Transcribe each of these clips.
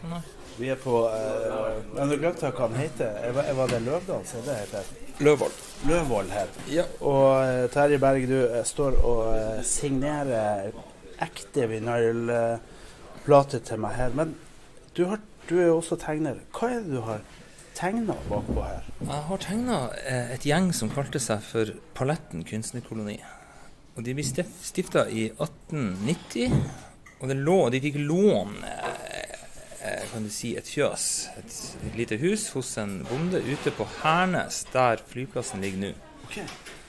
Nei. Vi på men du glemte hva han heter. Var det Løvdal, så det heter? Løvold her. Ja. Og Terje Berg, du står og signerer ekte vinylplate til meg her. Men du er jo også tegner. Hva er det du har tegnet bakpå her? Jeg har tegnet et gjeng som kalte seg for Paletten kunstnerkoloni. Og de ble stiftet i 1890, og de fikk lån, kan du si, et fjøs, et lite hus hos en bonde ute på Hernes, der flyplassen ligger nå. Okay.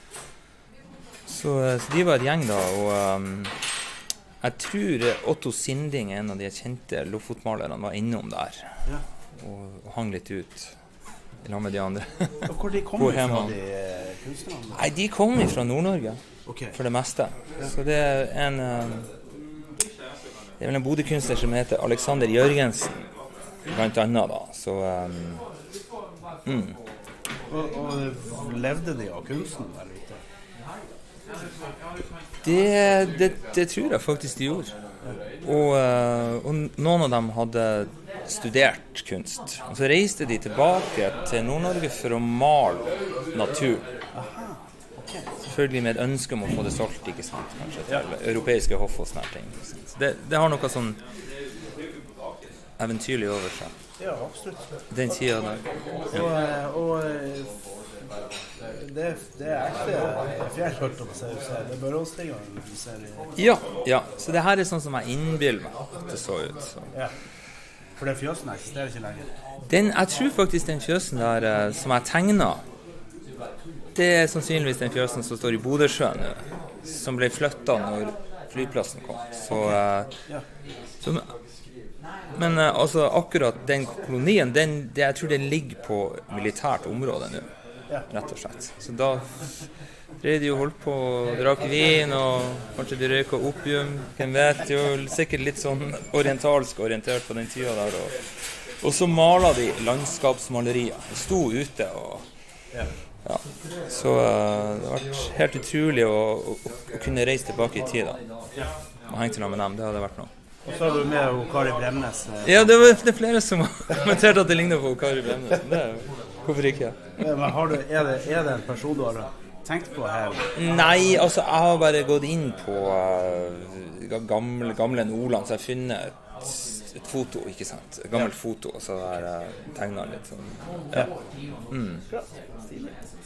Så de var et gjeng da, og jeg tror Otto Sinding, en av de kjente Lofotmalerne, var innom der, ja. og hang litt ut i lag med de andre. Og hvor de kommer fra, de kunstnerne? Nei, de kommer fra Nord-Norge, okay. For det meste. Ja. Så det er vel en bodekunstner som heter Alexander Jørgensen, blant annet da. Så, Og levde de av kunsten der ute? Det tror jeg faktisk de gjorde. Og noen av dem hadde studert kunst. Og så reiste de tilbake til Nord-Norge for å male natur. Selvfølgelig med et ønske om å få det solgt, ikke sant, kanskje til europeiske hoff og sånne ting. Så det har noe sånn eventyrlig over seg. Ja, absolutt. Den tiden der. Ja. Og det er ekte fjellhørt om å se. Det er bare åstingene du ser i. Ja. Så det her er sånn som jeg innbiller meg at det så ut. Så. Ja. For den fjøsen eksisterer ikke lenger? Jeg tror faktisk den fjøsen der som jeg tegnet, det er sannsynligvis den fjøsen som står i Bodøsjøen, som ble flyttet når flyplassen kom. Men altså, akkurat den kolonien, jeg tror det ligger på militært område nå, rett og slett. Så da drev de jo holdt på å drake vin, og kanskje de røyka opium, hvem vet, jo sikkert litt sånn orientalsk orientert på den tiden der. Og så malet de landskapsmalerier. De sto ute og... Ja, så det har vært helt utrolig å kunne reise tilbake i tid da. Og henge til med dem, det hadde vært noe. Og så har du med Kari Bremnes. Ja, det er flere som har kommentert at det ligner på Kari Bremnes. Det hvorfor ikke? Men er det en person du har tenkt på her? Nei, altså jeg har bare gått inn på gamle Nordland, så jeg har funnet et foto, ikke sant? Et gammelt foto, og så har jeg tegnet litt sånn. Ja. Bra, stilig.